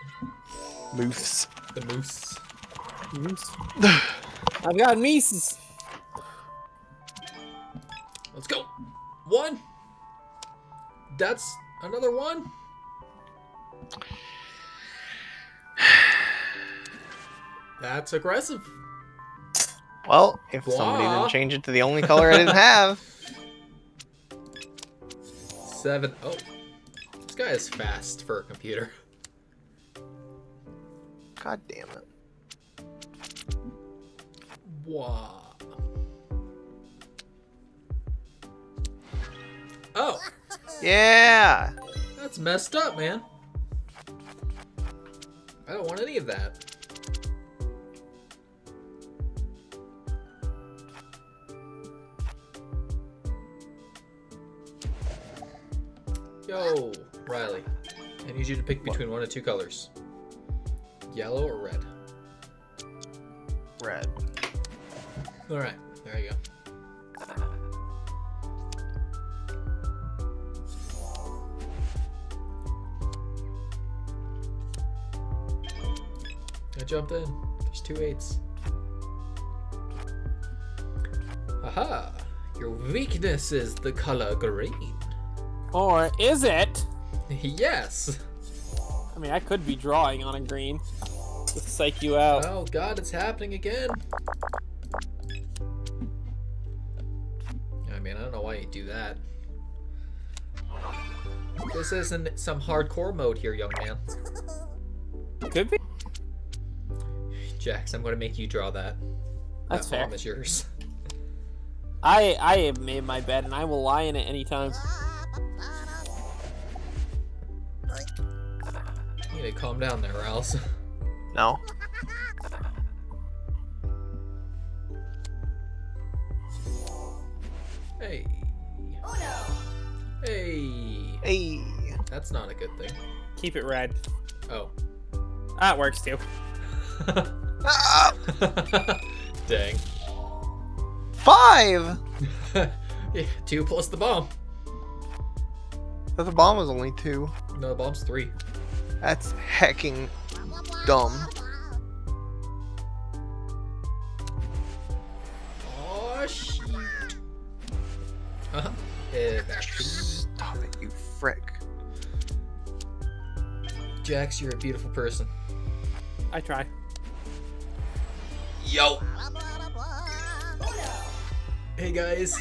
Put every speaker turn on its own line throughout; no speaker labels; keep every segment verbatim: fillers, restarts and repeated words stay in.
Moose.
The moose.
Moose. I've got Mises.
Let's go. One. That's another one. That's aggressive.
Well, if somebody
Wah.
didn't change it to the only color I didn't have.
Seven. Oh. This guy is fast for a computer.
God damn it.
Wow. Oh.
Yeah.
That's messed up, man. I don't want any of that. Yo, Riley. I need you to pick between one of two colors. Yellow or red?
Red.
Alright, there you go. I jumped in. There's two eights. Aha! Your weakness is the color green.
Or is it?
Yes!
I mean, I could be drawing on a green. To psych you out.
Oh god, it's happening again. I mean, I don't know why you do that. This isn't some hardcore mode here, young man.
Could be.
Jax, I'm gonna make you draw that.
That's
that
fair.
bomb is yours.
I I have made my bed and I will lie in it anytime.
You need to calm down there, or else.
No.
Hey. Hey.
Hey.
That's not a good thing.
Keep it red.
Oh.
That works too.
Ah!
Dang.
Five.
Yeah, two plus the bomb.
But the bomb was only two.
No, the bomb's three.
That's hecking dumb.
Oh shoot. Uh-huh. Yeah, back to you.
Stop it, you frick.
Jax, you're a beautiful person.
I try.
Yo. Hey guys.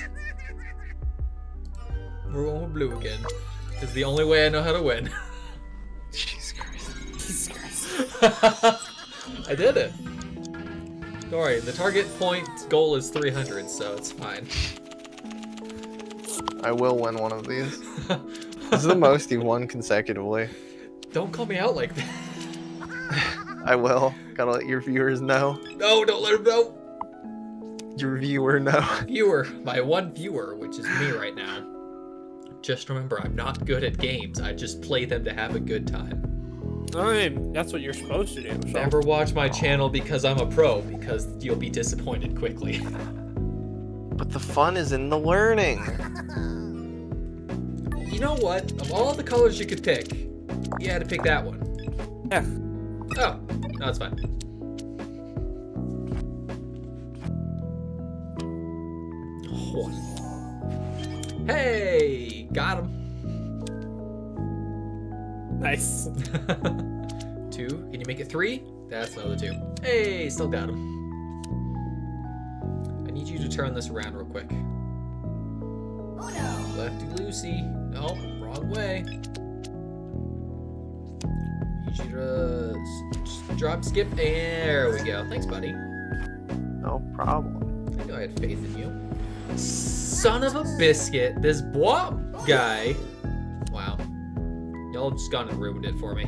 We're going with blue again. It's the only way I know how to win.
Jesus Christ.
Jesus Christ.
I did it. Don't worry, the target point goal is three hundred, so it's fine.
I will win one of these. This is the most you've won consecutively.
Don't call me out like that.
I will. Gotta let your viewers know.
No, don't let him know.
Your viewer know.
Viewer, my one viewer, which is me right now. Just remember, I'm not good at games. I just play them to have a good time.
I mean, that's what you're supposed to do. So.
Never watch my channel because I'm a pro, because you'll be disappointed quickly.
But the fun is in the learning.
You know what? Of all the colors you could pick, you had to pick that one.
Yeah.
Oh, no, it's fine. One. Hey, got him.
Nice.
Two. Can you make it three? That's another two. Hey, still got him. I need you to turn this around real quick. Oh no. Lefty loosey. No, wrong way. Need you to s- drop, skip. There we go. Thanks, buddy.
No problem.
I knew I had faith in you. Son of a biscuit. This Bois guy. Wow. Y'all just gone and ruined it for me.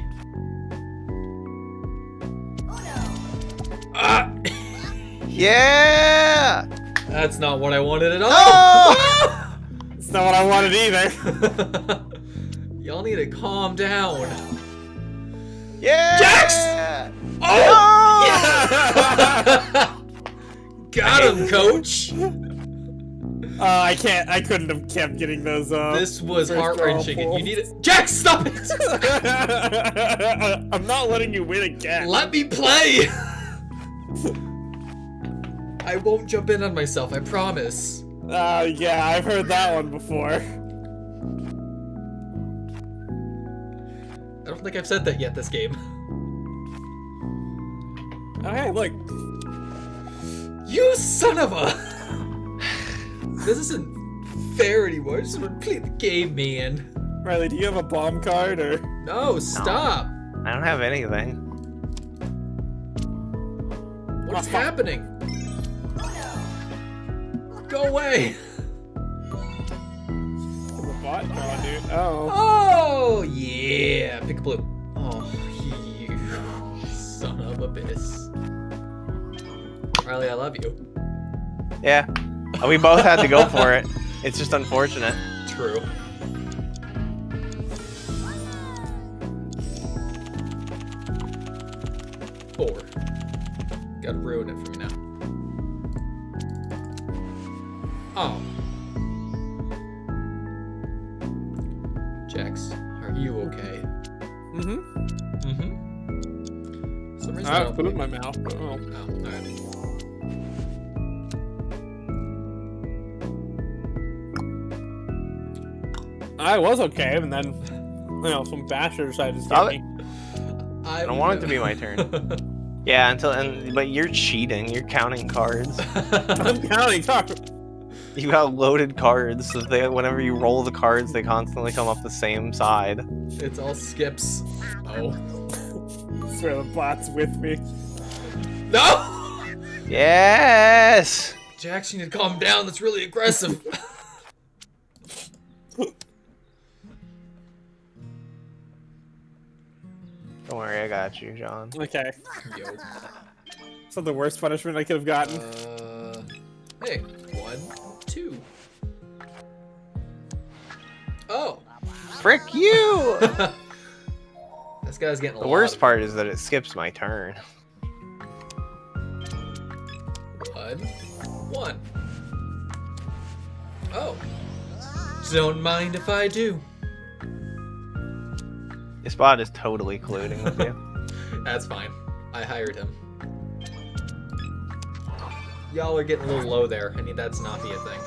Ah!
Yeah!
That's not what I wanted at all.
Oh!
It's not what I wanted either.
Y'all need to calm down.
Yeah!
Jax! Oh!
Oh!
Yeah! Got him, coach.
Uh, I can't. I couldn't have kept getting those. Uh,
This was
first
heart wrenching,
draw
and you need it. Jack, stop it!
I'm not letting you win again.
Let me play! I won't jump in on myself, I promise.
Uh, yeah, I've heard that one before.
I don't think I've said that yet this game.
Oh, hey, look.
You son of a... This isn't fair anymore. Just want to play the game, man.
Riley, do you have a bomb card or?
No, stop.
I don't have anything.
What's
Oh, fuck.
happening? Go away.
The bot draw, dude. Oh.
Oh, yeah. Pick a blue. Oh, you son of a bitch. Riley, I love you.
Yeah. We both had to go for it. It's just unfortunate.
True. Four. Gotta ruin it for me now. Oh. Jax, are you okay?
Mm-hmm.
Mm-hmm. For some reason,
I
I
have
don't
put it in
believe-
my mouth. Oh.
Oh, alright.
I was okay, and then, you know, some basher decided to
Stop
get
it.
me.
I
don't want it to be my turn. Yeah, until and but you're cheating. You're counting cards.
I'm counting. Talk.
You got loaded cards, so they whenever you roll the cards, they constantly come up the same side.
It's all skips. Oh.
I swear the bot's with me.
No!
Yes.
Jax, you need to calm down. That's really aggressive.
Don't worry, I got you, John.
Okay.
Yo.
Is that the worst punishment I could have gotten?
Uh, hey, one, two. Oh.
Frick you!
This guy's getting a
The
lot
worst
of-
part is that it skips my turn.
One, one. Oh. Don't mind if I do.
This bot is totally colluding with you.
That's fine. I hired him. Y'all are getting a little low there. I need that to not be a thing.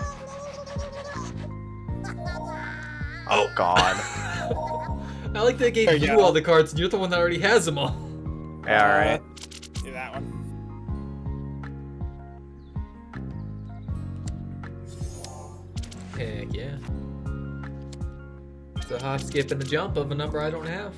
Oh God.
I like they gave
There
you
you go.
all the cards and you're the one that already has them all.
Yeah, all right.
Uh, do that one.
Heck yeah. It's a hop, skip, and a jump of a number I don't have.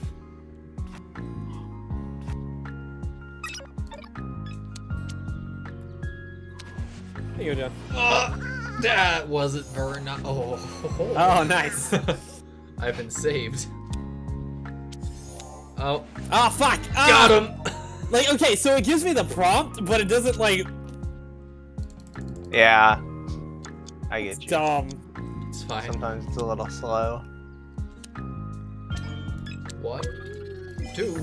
There you go, Jeff.
Oh, that wasn't very not. Oh.
Oh, nice.
I've been saved. Oh,
Oh, fuck. Ah!
got him.
Like, okay, so it gives me the prompt, but it doesn't, like,
Yeah. I get you.
dumb.
It's fine.
Sometimes it's a little slow.
One, two.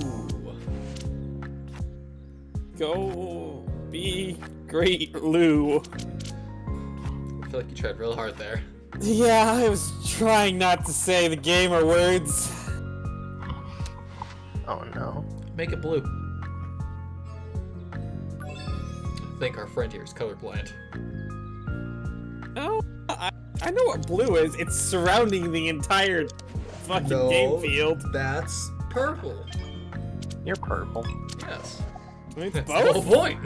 Go be great, Lou.
I feel like you tried real hard there.
Yeah, I was trying not to say the gamer words.
Oh no.
Make it blue. I think our friend here is colorblind.
No, I, I know what blue is. It's surrounding the entire fucking
No.
game field.
That's purple.
You're purple.
Yes.
I mean, it's
That's the whole
both.
point.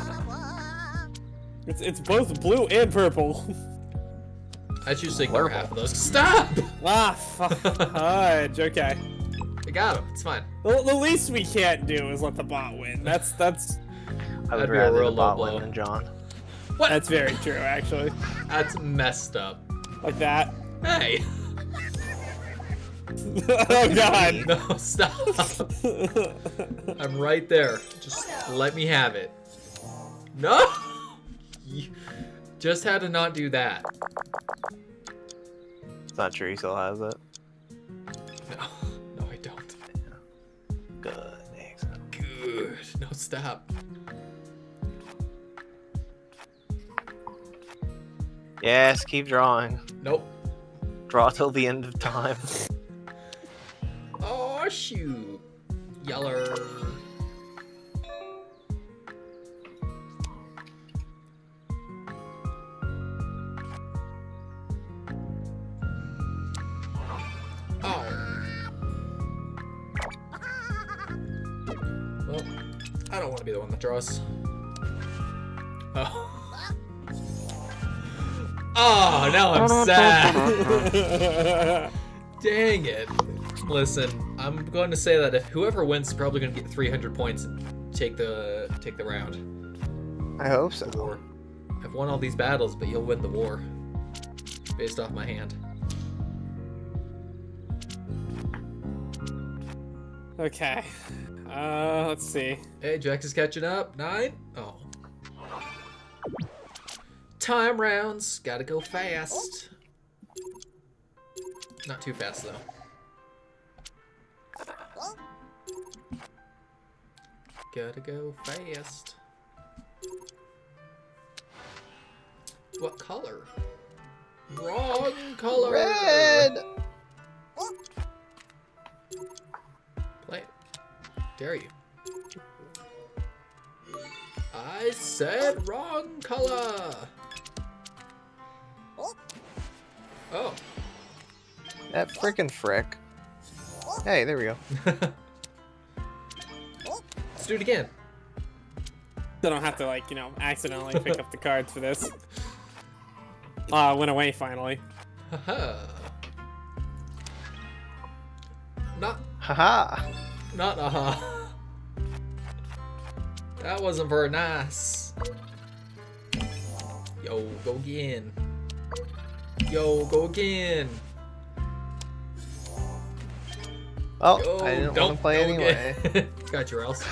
It's, it's both blue and purple.
I choose to ignore
Purple.
half of those. Stop!
Ah, fuck. Fudge, okay.
I got him. It's fine.
The, the least we can't do is let the bot win. That's that's
I would
That'd be a
rather
real
the bot
low
win
blow.
than John.
What?
that's very true, actually.
That's messed up.
Like that.
Hey!
Oh god.
No, stop. I'm right there. Just let me have it. No! You just had to not do that.
It's not true. He still has it.
No. No, I don't.
Good. Excellent.
Good. No, stop.
Yes, keep drawing.
Nope.
Draw till the end of time.
Oh shoot. Yeller. Oh. Well, I don't want to be the one that draws. Oh. Oh, now I'm sad. Dang it. Listen, I'm going to say that if whoever wins is probably going to get three hundred points and take the take the round.
I hope so.
The war. I've won all these battles, but you'll win the war. Based off my hand.
Okay. Uh, let's see.
Hey, Jax is catching up. Nine? Oh. Time rounds. Gotta go fast. Not too fast, though. Gotta go fast. What color? Wrong color.
Red.
Play it. Dare you. I said wrong color. Oh.
That frickin' frick. Hey, there we go.
Let's do it again.
I don't have to, like, you know, accidentally pick up the cards for this. Ah, uh, went away finally.
Haha. Not,
Haha.
not aha. That wasn't very nice. Yo, go again. Yo, go again.
Oh,
Yo,
I didn't
don't
want to play
go
anyway.
again. Got your else.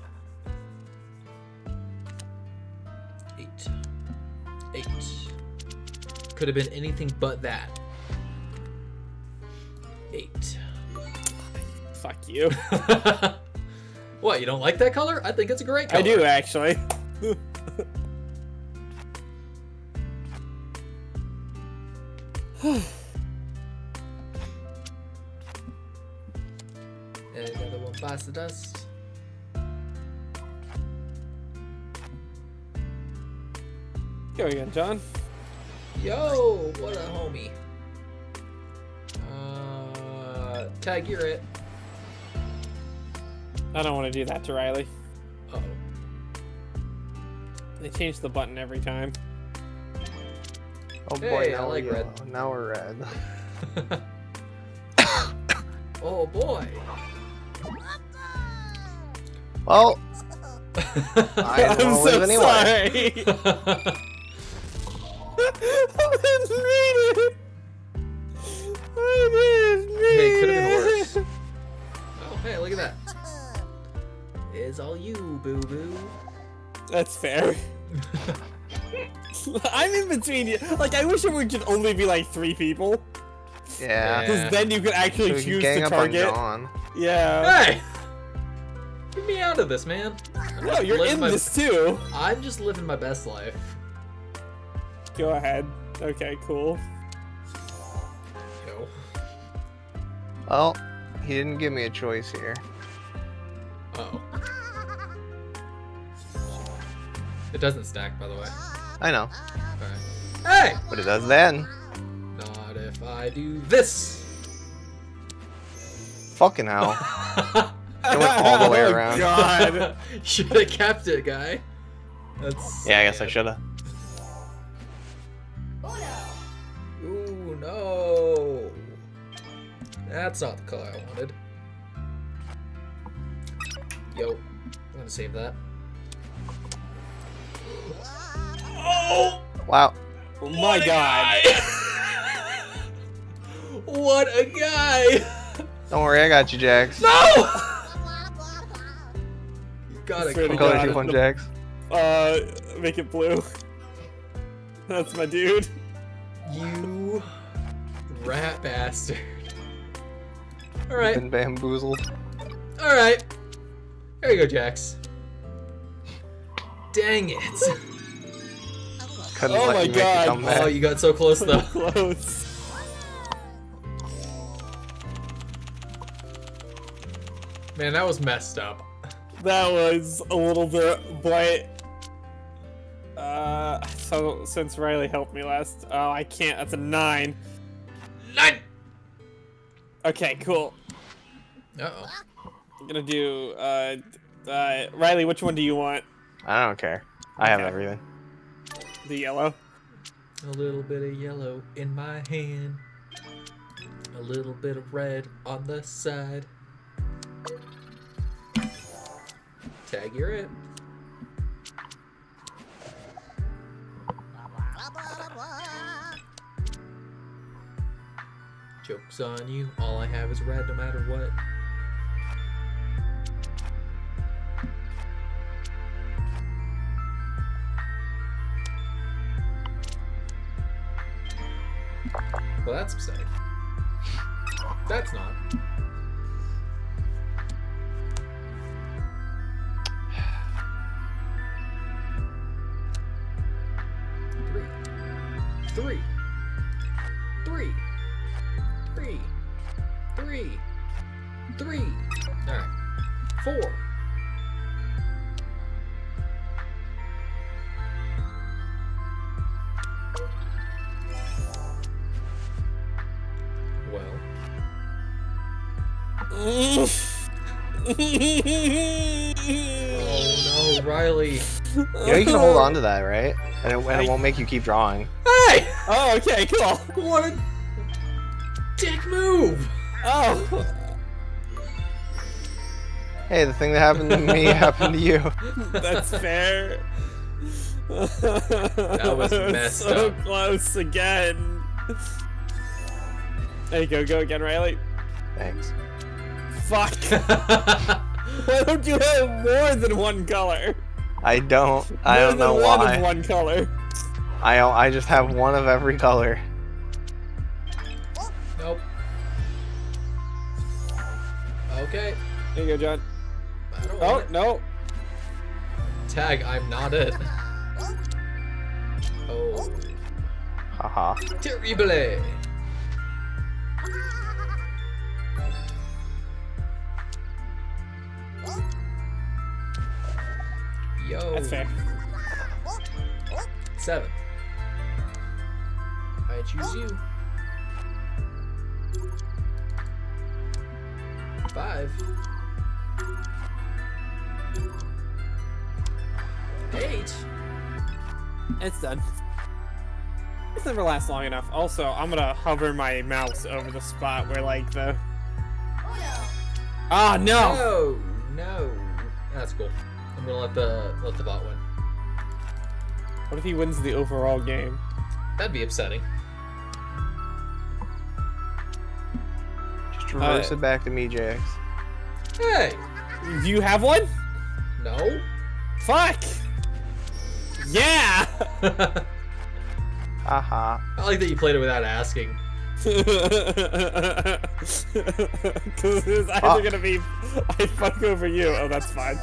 Eight. Eight. Could have been anything but that. Eight.
Fuck you.
What, you don't like that color? I think it's a great color.
I do, actually.
And another one bites the dust.
Go again, John.
Yo, what a homie. Uh, Tag, you're it.
I don't want to do that to Riley.
Uh oh.
They change the button every time.
Oh boy,
Hey, I
now
like
we're
red.
yellow. Now we're red.
Oh boy.
Well, I don't
I'm
want to
so
live anyway.
sorry. I didn't mean it. I didn't mean
Hey, could have been
it.
worse. Oh, hey, look at that. It's all you, boo boo.
That's fair. I'm in between you. Like, I wish it would just only be like three people.
Yeah.
Because
Yeah.
then you could
So
actually
we can
choose
gang
the
up on
target.
Dawn.
Yeah.
Hey! Get me out of this, man. I'm
No,
just
you're
living
in
my-
this too.
I'm just living my best life.
Go ahead. Okay, cool.
Yo.
Well, he didn't give me a choice here.
Uh-oh. It doesn't stack, by the way.
I know,
Alright. Hey!
but it does then.
Not if I do this.
Fucking hell. It went all the way
Oh,
around.
God.
Should have kept it, guy. That's
Yeah, I guess I
sad.
shoulda.
Ooh, no. That's not the color I wanted. Yo, I'm gonna save that. Oh!
Wow.
Oh my God.
What a guy!
Don't worry, I got you, Jax.
No! You gotta
Swear to
What
call
color
God.
do you want, Jax?
Uh, make it blue. That's my dude.
You rat bastard. Alright,
Been bamboozled.
alright. There you go, Jax. Dang it.
couldn't
Oh
let
my
you make
God.
the comeback.
Oh, you got so close
So
though.
close.
Man, that was messed up.
That was a little bit, but uh, so since Riley helped me last, oh, I can't. That's a nine.
Nine.
Okay, cool.
Uh oh.
I'm gonna do uh, uh, Riley. Which one do you want?
I don't care. I have
Okay.
everything.
The yellow.
A little bit of yellow in my hand. A little bit of red on the side. Tag, you're it. Joke's on you. All I have is red no matter what. Well, that's upsetting. That's not. Three. Three. Three. Three. Three. Three. Alright. Four. Well. Oh no, Riley.
You know you can hold on to that, right? And it, and it won't make you keep drawing.
Hey!
Oh, okay, cool.
What a dick move!
Oh,
Hey, the thing that happened to me happened to you.
that's fair.
That was messed
so
up.
close again. There you go, go again, Riley.
Thanks.
Fuck. Why don't you have more than one color?
I don't. I
More
don't know
than one
why.
of one color.
I don't- I just have one of every color.
Nope. Okay.
There you go, John.
I don't
Oh,
want it.
no.
Tag, I'm not it. Oh.
Haha.
Terrible. Yo.
That's fair.
Seven. I choose you. Five. Eight.
It's done. This never lasts long enough. Also, I'm gonna hover my mouse over the spot where, like, the... Ah, no!
No, no. That's cool. I'm gonna let the let the bot win.
What if he wins the overall game?
That'd be upsetting.
Just reverse
Uh,
it back to me, J X.
Hey.
Do you have one?
No.
Fuck! Yeah!
Haha.
I like that you played it without asking.
Because it's either
Ah.
gonna be I fuck over you. Oh, that's fine.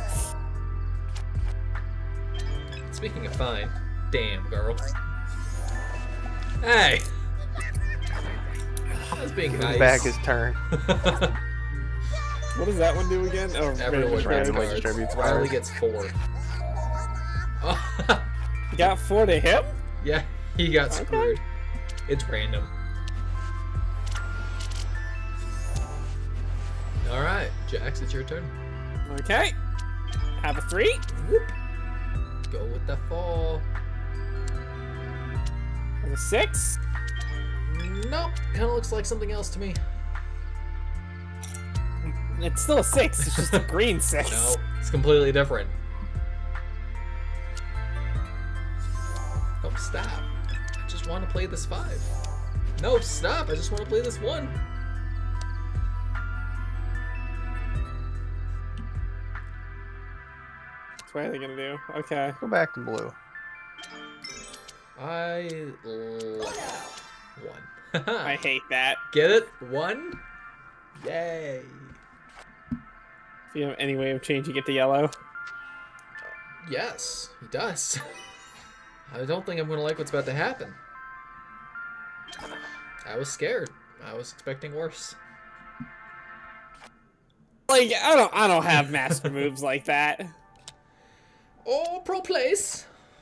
Speaking of fine, damn girl. Hey. That was being
Give him
nice.
back his turn.
What does that one do again? Oh,
Everyone
randomly
randomly
cards.
distributes
Riley
cards.
gets four. Oh,
Got four to him?
yeah, he got
Okay.
screwed. It's random. All right, Jax, it's your turn.
Okay. Have a three.
Whoop. Go with the fall.
Have a six.
Nope, kind of looks like something else to me.
It's still a six. It's just a green six.
No, it's completely different. Oh, stop. I just want to play this five. No, stop. I just want to play this one.
What are they gonna do? Okay.
Go back to blue.
I like that. One.
I hate that.
Get it? One? Yay.
If you have any way of changing it to yellow.
Yes, he does. I don't think I'm gonna like what's about to happen. I was scared. I was expecting worse.
Like I don't I don't have master moves like that.
Oh, pro place.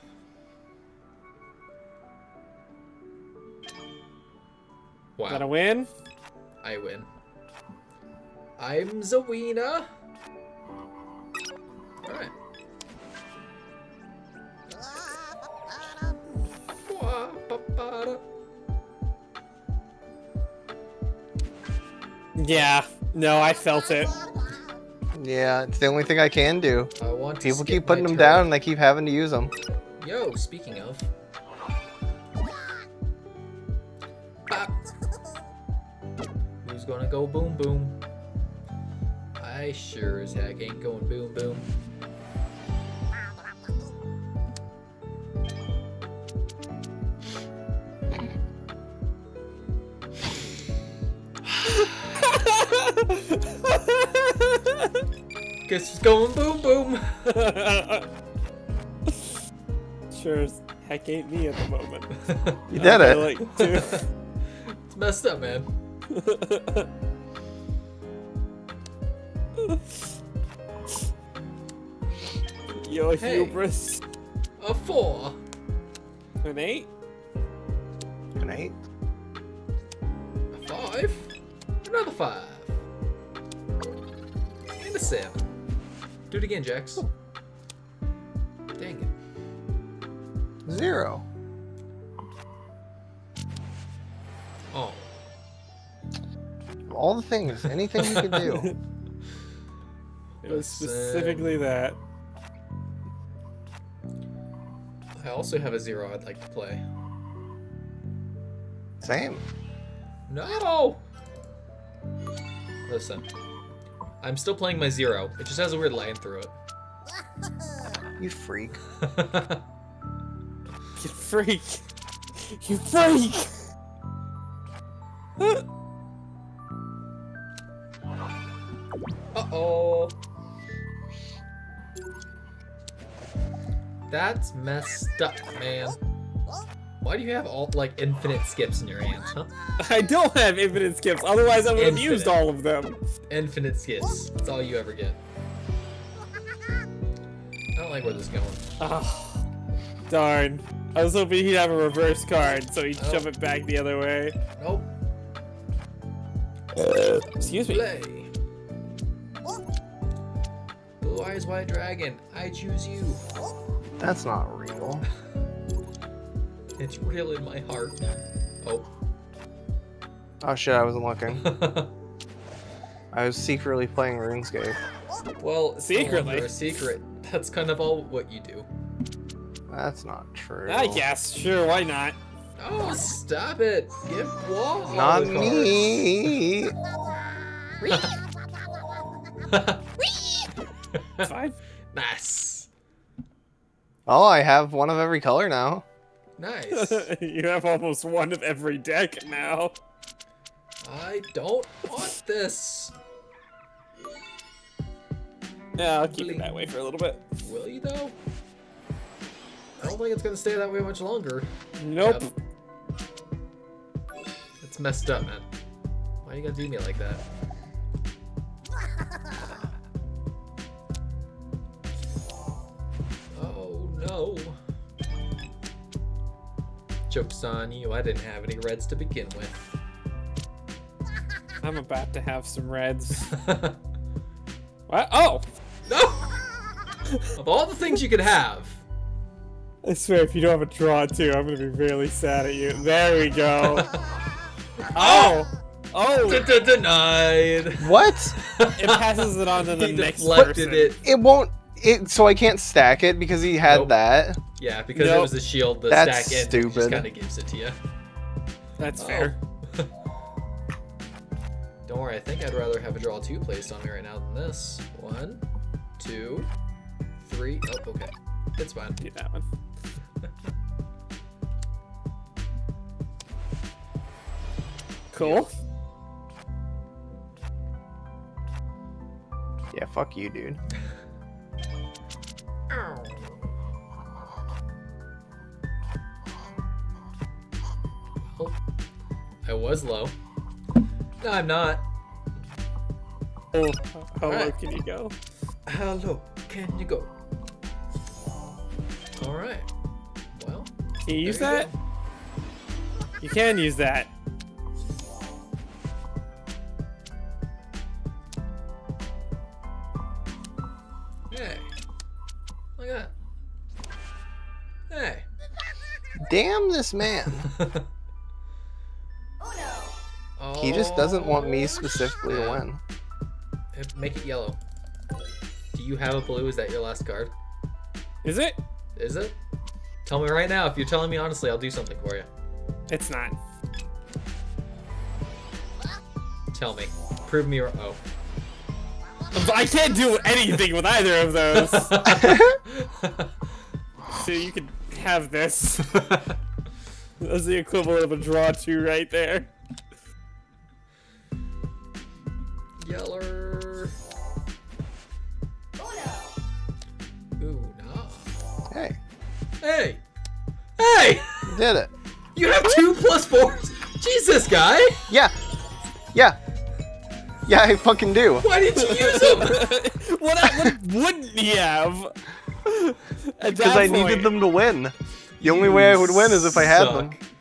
Wow.
Is that a win?
I win. I'm Zawina. Alright.
Yeah. No, I felt it.
Yeah, it's the only thing I can do.
I want to
People
skip
keep putting
my
them
turn.
down and I keep having to use them.
Yo, speaking of. Bop. Who's gonna go boom boom? I sure as heck ain't going boom boom. Guess it's going boom boom.
Sure as heck ain't me at the moment.
You did
I
it.
like to.
It's messed up, man.
Yo,
Hey.
hubris.
A four.
An eight?
An eight.
A five. Another five. And a seven. Do it again, Jax. Dang it.
Zero.
Oh.
All the things, anything you can do.
It was
Listen.
specifically that.
I also have a zero I'd like to play.
Same.
No! Listen. I'm still playing my zero. It just has a weird line through it.
You freak.
You freak. You freak!
Uh-oh. That's messed up, man. Why do you have all, like, infinite skips in your hands, huh?
I don't have infinite skips, otherwise I would have
Infinite.
used all of them.
Infinite skips. That's all you ever get. I don't like where this is going.
Oh, darn. I was hoping he'd have a reverse card, so he'd
Oh.
shove it back the other way.
Nope.
Excuse me.
Play. Blue Eyes White Dragon, I choose you.
That's not real.
It's real in my heart. Oh.
Oh shit, I wasn't looking. I was secretly playing RuneScape.
Well, it's no
Secretly.
longer a secret. That's kind of all what you do.
That's not true.
I guess, sure, why not?
Oh, stop it! Give Wall all
Not
the
me.
Fine.
Nice.
Oh, I have one of every color now.
Nice.
You have almost one of every deck now.
I don't want this.
Yeah, I'll keep it that way for a little bit.
Will you though? I don't think it's gonna stay that way much longer.
Nope.
Yep. It's messed up, man. Why you gotta do me like that? Oh no. Joke's on you, I didn't have any reds to begin with.
I'm about to have some reds. What? Oh!
No! Of all the things you could have.
I swear, if you don't have a draw too, I'm gonna be really sad at you. There we go. Oh! Oh!
D- Denied.
What?
It passes it on to the
He
next
deflected
person.
it.
It won't. It so I can't stack it because he had
Nope.
that.
Yeah, because it
Nope.
was a shield, the
That's
stack end just
stupid.
kind of gives it to you.
That's
Oh.
fair.
Don't worry, I think I'd rather have a draw two placed on me right now than this. One, two, three. Oh, okay. It's fine.
Do that one. Cool.
Yeah, fuck you, dude.
I was low. No, I'm not.
Oh, how low
Alright.
can you go?
How low can you go? Alright. Well.
Can you use
there
that? You can use that.
go. Hey. Look at that. Hey.
Damn this man.
Oh,
He just doesn't want me specifically to
snap.
win.
Eh, Make it yellow. Do you have a blue? Is that your last card?
Is it?
Is it? Tell me right now. If you're telling me honestly, I'll do something for you.
It's not.
Tell me. Prove me or oh.
I can't do anything with either of those. So you can have this. That's the equivalent of a draw two right there.
Yeller. Ooh, nah.
Hey,
Hey! Hey!
you did it.
You have two plus fours? Jesus, guy!
Yeah. Yeah. Yeah, I fucking do.
Why didn't you use them?
what, what wouldn't he have? At
Because
that
I needed
point?
them to win. The only way I would win is if I had them.
Suck.